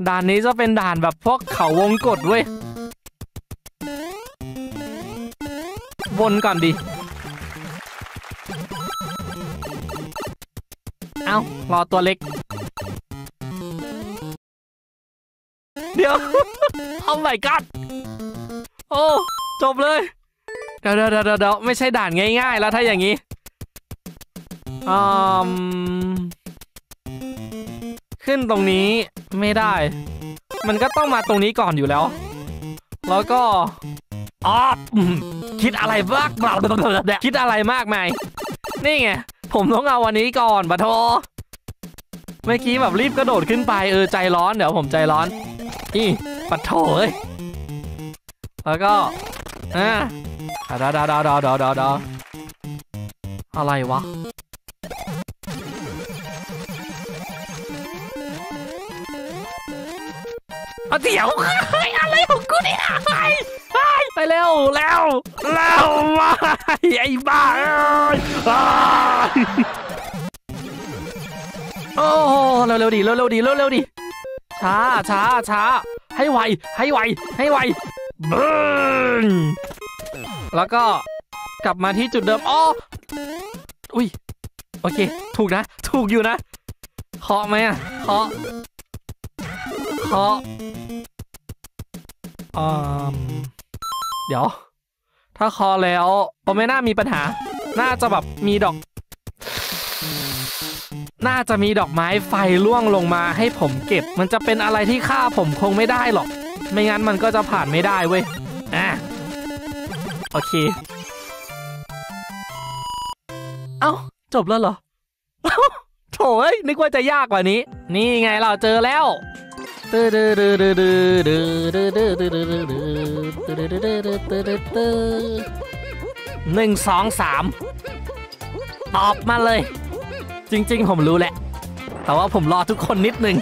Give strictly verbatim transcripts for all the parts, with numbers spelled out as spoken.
ด่านนี้จะเป็นด่านแบบพวกเขาวงกตเว้ยวนก่อนดิเอ้ารอตัวเล็กเดี๋ยว โอ้ my god โอ้จบเลยเดี๋ยวเดี๋ยวเดี๋ยวเดี๋ยวไม่ใช่ด่านง่ายๆแล้วถ้าอย่างนี้อืมขึ้นตรงนี้ไม่ได้มันก็ต้องมาตรงนี้ก่อนอยู่แล้วแล้วก็อ๋อคิดอะไรบ้างคิดอะไรมากมายนี่ไงผมต้องเอาวันนี้ก่อนปะโทเมื่อกี้แบบรีบกระโดดขึ้นไปเออใจร้อนเดี๋ยวผมใจร้อนนี่ปะโถเอ้ยแล้วก็อ่าดาดาดาดาดาดาดาอะไรวะเอาเดี๋ยวอะไรของกูเนี่ยไปไปไปเร็วเร็วเร็วมาไอ้บ้าเอ้ยโอ้เร็วเร็วดิเร็วเร็วดิเร็วเร็วดิช้าช้าช้าให้ไวให้ไวให้ไวเบิ้ลแล้วก็กลับมาที่จุดเดิมอ๋ออุ้ยโอเคถูกนะถูกอยู่นะเคาะไหมอะเคาะเคาะอืมเดี๋ยวถ้าเคาะแล้วก็ไม่น่ามีปัญหาน่าจะแบบมีดอกน่าจะมีดอกไม้ไฟร่วงลงมาให้ผมเก็บมันจะเป็นอะไรที่ฆ่าผมคงไม่ได้หรอกไม่งั้นมันก็จะผ่านไม่ได้เว้ยอ่ะโอเคเอ้าจบแล้วเหรอโถ่เอ้ยนึกว่าจะยากกว่านี้นี่ไงเราเจอแล้วหนึ่งสองสามตอบมาเลยจริงๆผมรู้แหละแต่ว่าผมรอทุกคนนิดนึง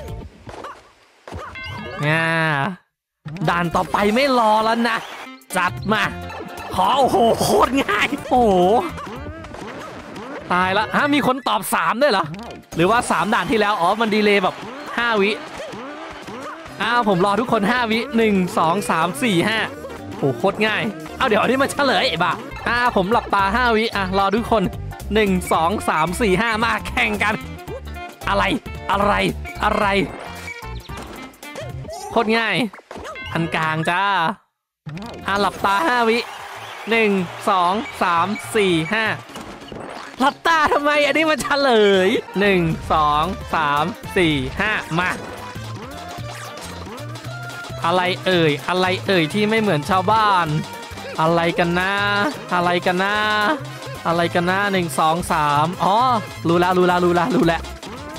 อ่าด่านต่อไปไม่รอแล้วนะจัดมาขอโอ้โหโคตรง่ายโอ้โหตายละฮะมีคนตอบสามด้วยเหรอหรือว่าสามด่านที่แล้วอ๋อมันดีเลย์แบบห้าวิอ้าวผมรอทุกคนห้าวิหนึ่ง สอง สาม สี่ ห้าโอ้โคตรง่ายเอาเดี๋ยวนี้มาเฉลยไอ้บ้าอ่าผมหลับตาห้าวิอ่ะรอทุกคนหนึ่ง สอง สาม สี่ ห้ามาแข่งกันอะไรอะไรอะไรโคตรง่ายอันกลางจ้าอ่ะหลับตาห้าวิหนึ่ง สอง สาม สี่ ห้าหลับตาทำไมอันนี้มันเฉลยหนึ่ง สอง สาม สี่ ห้ามาอะไรเอ่ยอะไรเอ่ยที่ไม่เหมือนชาวบ้านอะไรกันนะอะไรกันนะอะไรกันนะหนึ่งสองสามอ๋อรู้แล้วรู้แล้วรู้แล้วรู้แล้ว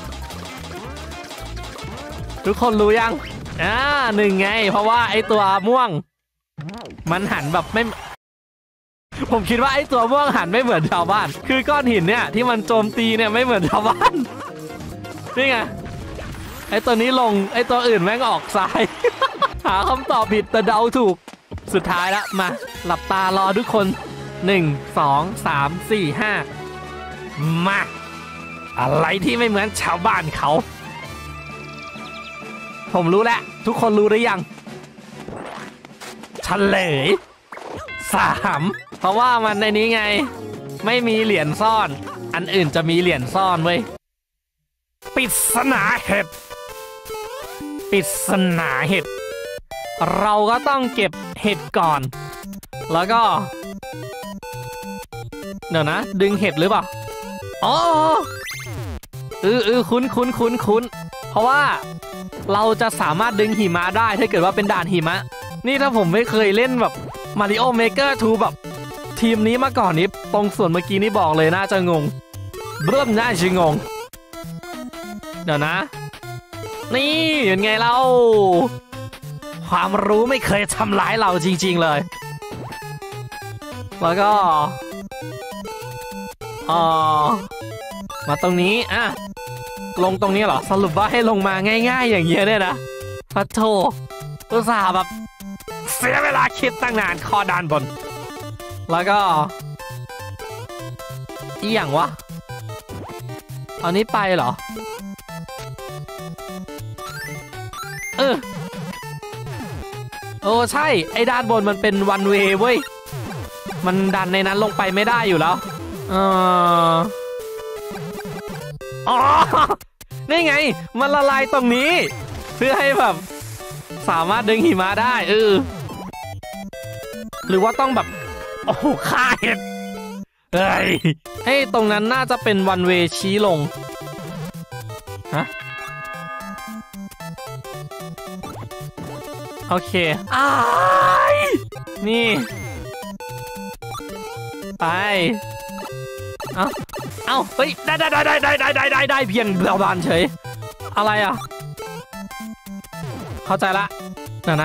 ทุกคนรู้ยังอ่าหนึ่งไงเพราะว่าไอตัวม่วงมันหันแบบไม่ผมคิดว่าไอตัวม่วงหันไม่เหมือนชาวบ้านคือก้อนหินเนี่ยที่มันโจมตีเนี่ยไม่เหมือนชาวบ้านนี่ไงไอตัวนี้ลงไอตัวอื่นแม่งออกซ้าย หาคำตอบผิดแต่เดาถูกสุดท้ายแล้วมาหลับตารอทุกคนหนึ่ง สอง สาม สี่ ห้ามาอะไรที่ไม่เหมือนชาวบ้านเขาผมรู้แล้วทุกคนรู้หรือยังเฉลยสามเพราะว่ามันในนี้ไงไม่มีเหรียญซ่อนอันอื่นจะมีเหรียญซ่อนเว้ยปริศนาเห็ดปริศนาเห็ดเราก็ต้องเก็บเห็ดก่อนแล้วก็เดี๋ยวนะดึงเห็ดหรือเปล่าอ๋อเออเออคุ้นคุ้นคุ้นคุ้นเพราะว่าเราจะสามารถดึงหิมะได้ถ้าเกิดว่าเป็นด่านหิมะนี่ถ้าผมไม่เคยเล่นแบบ Mario Maker ทูแบบทีมนี้มาก่อนนี้ตรงส่วนเมื่อกี้นี่บอกเลยน่าจะงงเริ่มน่าจะงงเดี๋ยวนะนี่เป็นไงเราความรู้ไม่เคยทำร้ายเราจริงๆเลยแล้วก็อ๋อมาตรงนี้อ่ะลงตรงนี้เหรอสรุปว่าให้ลงมาง่ายๆอย่างเงี้ยเนี่ยนะพะโถอุตส่าห์แบบเสียเวลาคิดตั้งนานคอด้านบนแล้วก็อีหยังวะอันนี้ไปเหรอเออโอ้ใช่ไอ้ด้านบนมันเป็นวันเวย์เว้ยมันดันในนั้นลงไปไม่ได้อยู่แล้วเอออ๋อนี่ไงมันละลายตรงนี้เพื่อให้แบบสามารถดึงหิมะได้เออหรือว่าต้องแบบโอ้โหฆ่าเห็ดเฮ้ยให้ตรงนั้นน่าจะเป็นวันเวย์ชี้ลงฮะโอเคอ้ายนี่ไปเอ้าเอ้าเฮ้ยได้ได้ได้ได้ได้ได้ได้ได้เพียงเบาบานเฉยอะไรอ่ะเข้าใจละเดี๋ยวนะ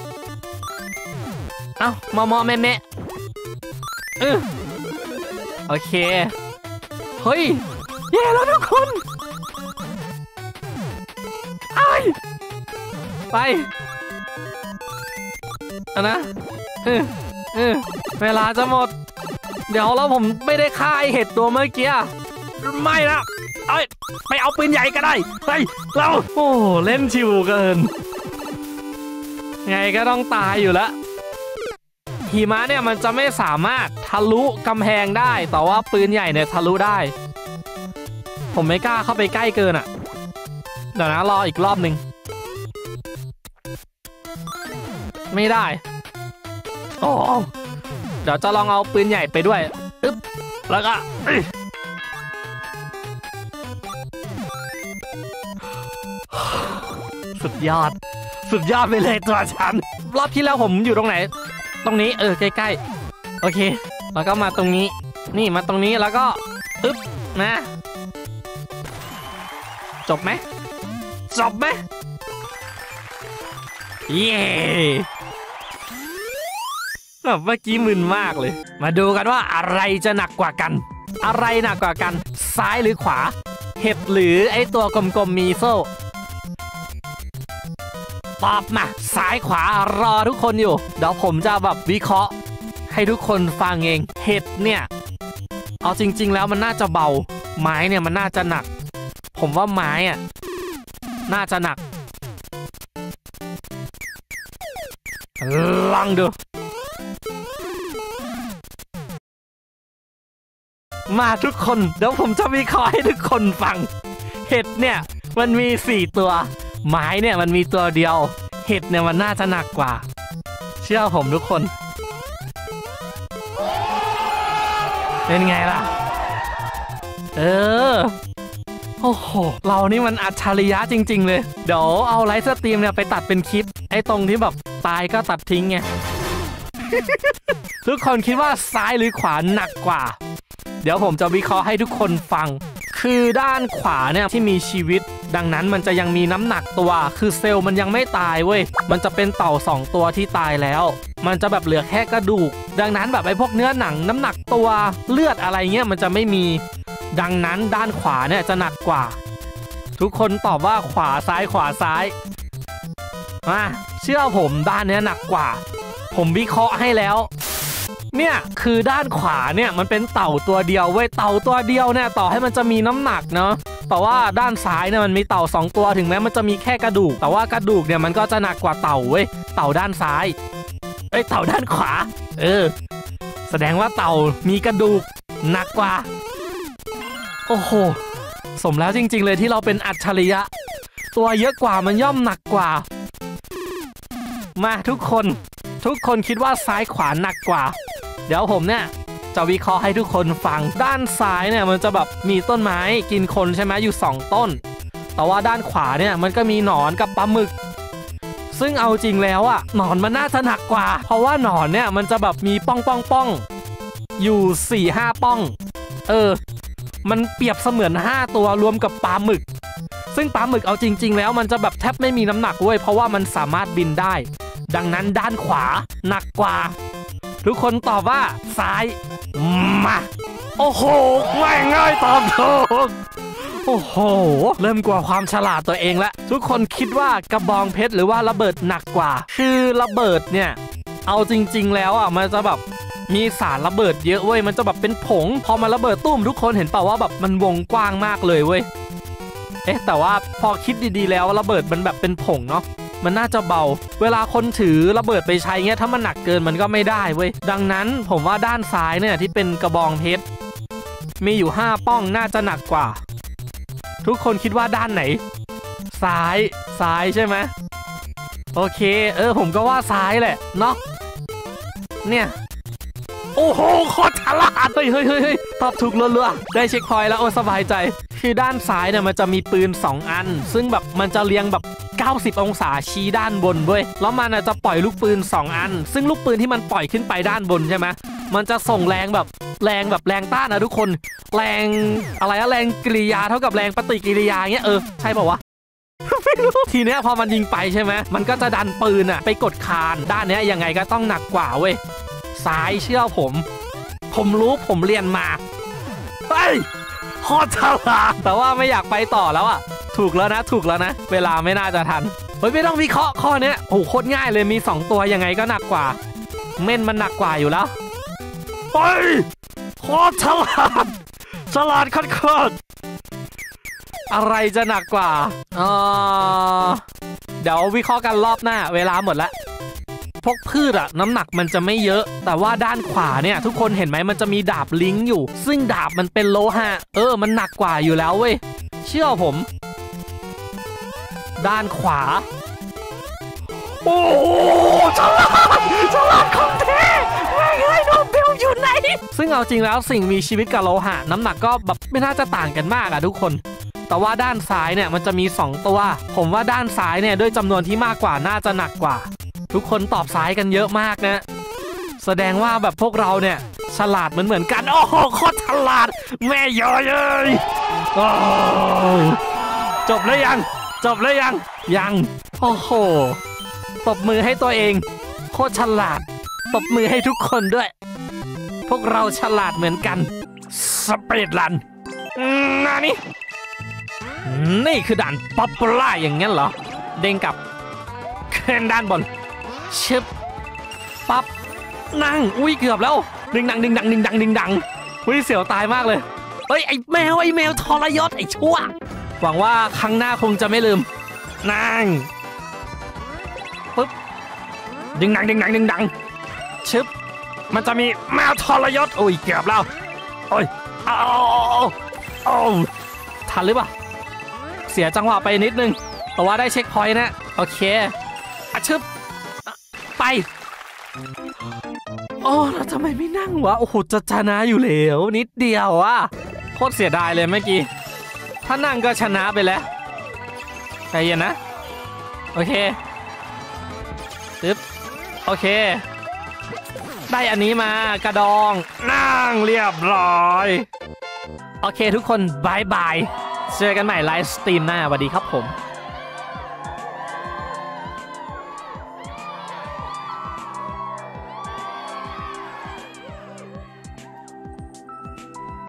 เอ้ามอมอแม่แม่เออโอเคเฮ้ยเย่แล้วทุกคนไอ้ไปอ่ะนะเออเออเวลาจะหมดเดี๋ยวแล้วผมไม่ได้ฆ่าไอเห็ดตัวเมื่อกี้ไม่นะเอ้ยไปเอาปืนใหญ่ก็ได้เฮ้ยเราโอ้เล่นชิวเกินไงก็ต้องตายอยู่แล้วหิมะเนี่ยมันจะไม่สามารถทะลุกำแพงได้แต่ว่าปืนใหญ่เนี่ยทะลุได้ผมไม่กล้าเข้าไปใกล้เกินอ่ะเดี๋ยวนะรออีกรอบหนึ่งไม่ได้โอ้เดี๋ยวจะลองเอาปืนใหญ่ไปด้วยอึ๊บแล้วก็สุดยอดสุดยอดไปเลยตัวฉันรอบที่แล้วผมอยู่ตรงไหนตรงนี้เออใกล้ๆโอเคแล้วก็มาตรงนี้นี่มาตรงนี้แล้วก็อึ๊บนะจบไหมจบไหมเย้แบบเมื่อกี้มึนมากเลยมาดูกันว่าอะไรจะหนักกว่ากันอะไรหนักกว่ากันซ้ายหรือขวาเห็ดหรือไอตัวกลมๆมีโซ่ตอบมาซ้ายขวารอทุกคนอยู่เดี๋ยวผมจะแบบวิเคราะห์ให้ทุกคนฟังเองเห็ดเนี่ยเอาจริงๆแล้วมันน่าจะเบาไม้เนี่ยมันน่าจะหนักผมว่าไม้อะน่าจะหนักลองดูมาทุกคนเดี๋ยวผมจะวิเคราะห์ให้ทุกคนฟังเห็ดเนี่ยมันมีสี่ตัวไม้เนี่ยมันมีตัวเดียวเห็ดเนี่ยมันน่าจะหนักกว่าเชื่อผมทุกคนเป็นไงล่ะเออโอ้โหเรานี่มันอัจฉริยะจริงๆเลยเดี๋ยวเอาไลฟ์สตรีมเนี่ยไปตัดเป็นคลิปไอ้ตรงที่แบบตายก็ตัดทิ้งไง ทุกคนคิดว่าซ้ายหรือขวาหนักกว่าเดี๋ยวผมจะวิเคราะห์ให้ทุกคนฟังคือด้านขวาเนี่ยที่มีชีวิตดังนั้นมันจะยังมีน้ำหนักตัวคือเซลล์มันยังไม่ตายเว้ยมันจะเป็นเต่าสองตัวที่ตายแล้วมันจะแบบเหลือแค่กระดูกดังนั้นแบบไอ้พวกเนื้อหนังน้ำหนักตัวเลือดอะไรเงี้ยมันจะไม่มีดังนั้นด้านขวาเนี่ยจะหนักกว่าทุกคนตอบว่าขวาซ้ายขวาซ้ายมาเชื่อผมด้านเนี้ยหนักกว่าผมวิเคราะห์ให้แล้วเนี่ยคือด้านขวาเนี่ยมันเป็นเต่าตัวเดียวเว้ยเต่าตัวเดียวเนี่ยต่อให้มันจะมีน้ำหนักเนาะแต่ว่าด้านซ้ายเนี่ยมันมีเต่าสองตัวถึงแม้มันจะมีแค่กระดูกแต่ว่ากระดูกเนี่ยมันก็จะหนักกว่าเต่าเว้ยเต่าด้านซ้ายเอ้ยเต่าด้านขวาเออแสดงว่าเต่ามีกระดูกหนักกว่าโอ้โหสมแล้วจริงๆเลยที่เราเป็นอัจฉริยะตัวเยอะกว่ามันย่อมหนักกว่ามาทุกคนทุกคนคิดว่าซ้ายขวาหนักกว่าเดี๋ยวผมเนี่ยจะวิเคราะห์ให้ทุกคนฟังด้านซ้ายเนี่ยมันจะแบบมีต้นไม้กินคนใช่ไหมอยู่สองต้นแต่ว่าด้านขวาเนี่ยมันก็มีหนอนกับปลาหมึกซึ่งเอาจริงแล้วอ่ะหนอนมันน่าจะหนักกว่าเพราะว่าหนอนเนี่ยมันจะแบบมีป้องป้องป้องอยู่ สี่ห้า ป้องเออมันเปรียบเสมือนห้าตัวรวมกับปลาหมึกซึ่งปลาหมึกเอาจริงๆแล้วมันจะแบบแทบไม่มีน้ำหนักเว้ยเพราะว่ามันสามารถบินได้ดังนั้นด้านขวาหนักกว่าทุกคนตอบว่าซ้ายมาโอ้โหง่ายง่ายตอบถูกโอ้โหเริ่มกลัวความฉลาดตัวเองแล้วทุกคนคิดว่ากระบองเพชรหรือว่าระเบิดหนักกว่าคือระเบิดเนี่ยเอาจริงๆแล้วอ่ะมันจะแบบมีสารระเบิดเยอะเว้ยมันจะแบบเป็นผงพอมันระเบิดตุ้มทุกคนเห็นเปล่าว่าแบบมันวงกว้างมากเลยเว้ยเอ๊ะแต่ว่าพอคิดดีๆแล้วระเบิดมันแบบเป็นผงเนาะมันน่าจะเบาเวลาคนถือระเบิดไปใช้เงี้ยถ้ามันหนักเกินมันก็ไม่ได้เว้ยดังนั้นผมว่าด้านซ้ายเนี่ยที่เป็นกระบองเพชรมีอยู่ห้าป้องน่าจะหนักกว่าทุกคนคิดว่าด้านไหนซ้ายซ้ายใช่ไหมโอเคเออผมก็ว่าซ้ายแหละเนาะเนี่ยโอ้โหโคตรฉลาดเฮ้ยเฮ้ยเฮ้ยตอบถูกเรื่อยๆได้เช็คพอยต์แล้วโอ้สบายใจคือด้านซ้ายเนี่ยมันจะมีปืนสองอันซึ่งแบบมันจะเรียงแบบเก้าสิบองศาชี้ด้านบนเว้ยแล้วมันจะปล่อยลูกปืนสองอันซึ่งลูกปืนที่มันปล่อยขึ้นไปด้านบนใช่ไหมมันจะส่งแรงแบบแรงแบบแรงต้านนะทุกคนแรงอะไรอะแรงกิริยาเท่ากับแรงปฏิกิริยาเงี้ยเออใช่ป่าวะทีเนี้ยพอมันยิงไปใช่ไหมมันก็จะดันปืนอะไปกดคานด้านเนี้ยยังไงก็ต้องหนักกว่าเว้ยซ้ายเชื่อผมผมรู้ผมเรียนมาเฮ้ยโคตรฉลาดแต่ว่าไม่อยากไปต่อแล้วอะถูกแล้วนะถูกแล้วนะเวลาไม่น่าจะทันเฮ้ยไม่ต้องวิเคราะห์ข้อเนี้ยโอ้โคตรง่ายเลยมีสองตัวยังไงก็หนักกว่าเม่นมันหนักกว่าอยู่แล้วเฮ้ยโคตรฉลาดฉลาดโคตรอะไรจะหนักกว่าเออเดี๋ยววิเคราะห์กันรอบหน้าเวลาหมดแล้วพวกพืชอะน้ำหนักมันจะไม่เยอะแต่ว่าด้านขวาเนี่ยทุกคนเห็นไหมมันจะมีดาบลิงก์อยู่ซึ่งดาบมันเป็นโลหะเออมันหนักกว่าอยู่แล้วเว้ยเชื่อผมด้านขวาโอ้ฉลาดฉลาดของแท้ง่ายง่ายโนเบลอยู่ไหนซึ่งเอาจริงแล้วสิ่งมีชีวิตกับโลหะน้ำหนักก็แบบไม่น่าจะต่างกันมากอะทุกคนแต่ว่าด้านซ้ายเนี่ยมันจะมีสองตัวผมว่าด้านซ้ายเนี่ยด้วยจำนวนที่มากกว่าน่าจะหนักกว่าทุกคนตอบซ้ายกันเยอะมากนะแสดงว่าแบบพวกเราเนี่ยฉลาดเหมือนเหมือนกันโอ้โหโคตรฉลาดแม่ยอยเลยจบแล้วยังจบแล้วยังยังโอ้โหตบมือให้ตัวเองโคตรฉลาดตบมือให้ทุกคนด้วยพวกเราฉลาดเหมือนกันสปีดรันนานี่นี่คือด่านป๊อปปูล่าอย่างงั้นเหรอเด้งกับขึ้นด้านบนชึบปั๊บนั่งอุ้ยเกือบแล้วดึงดังดึงดังดึงดังดึงดังอุ้ยเสียวตายมากเลยเฮ้ยไอ้แมวไอ้แมวทรยศไอ้ชั่วหวังว่าครั้งหน้าคงจะไม่ลืมนั่งปึ๊บดึงดังดึงดังดึงดังชึบมันจะมีแมวทรยศอุ้ยเกือบแล้วโอ้ยเอาเอาทันหรือเปล่าเสียจังหวะไปนิดนึงแต่ว่าได้เช็คพอยต์นะโอเคอะชึบไปโอ้แล้วทำไมไม่นั่งวะโอ้โหจะชนะอยู่แล้วนิดเดียวอะโคตรเสียดายเลยเมื่อกี้ถ้านั่งก็ชนะไปแล้วใจเย็นนะโอเคปึ๊บโอเคได้อันนี้มากระดองนั่งเรียบร้อยโอเคทุกคนบายบายเจอกันใหม่ไลฟ์สตรีมหน้าสวัสดีครับผม